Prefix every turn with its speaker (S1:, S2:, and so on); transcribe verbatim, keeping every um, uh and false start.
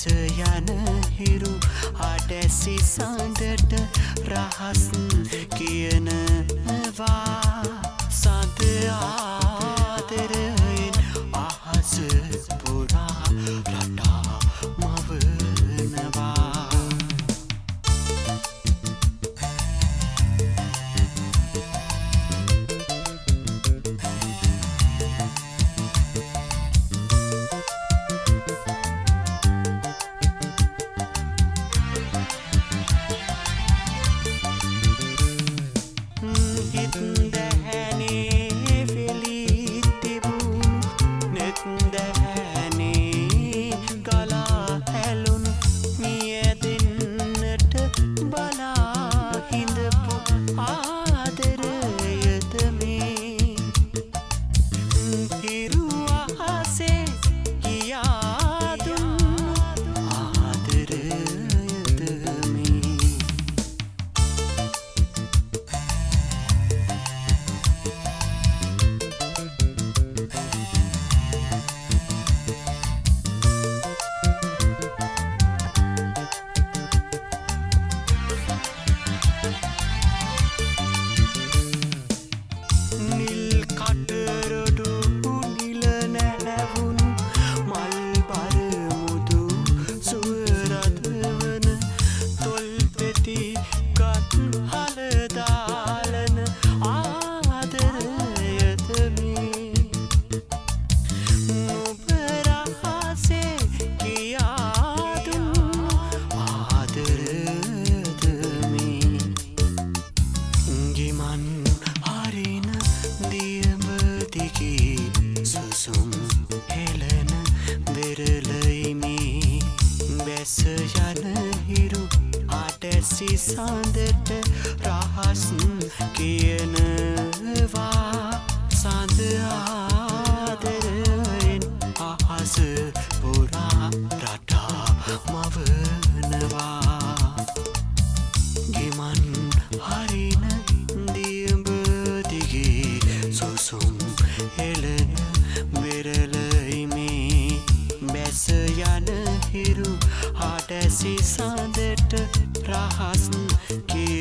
S1: යන හිරු ආඩැසි සඳට රහස් කියනවා සඳ ආදරයෙන් අහස පුරා රටා මවනවා සඳට රහස් කියනවා සඳ ආදරයෙන් අහස පුරා රටා මවනවා ගිමන් හරින දියඹ දිගේ සුසුම් හෙළන වෙරළයිමේ බැස යන හිරු ආඩැසි සඳට රහස්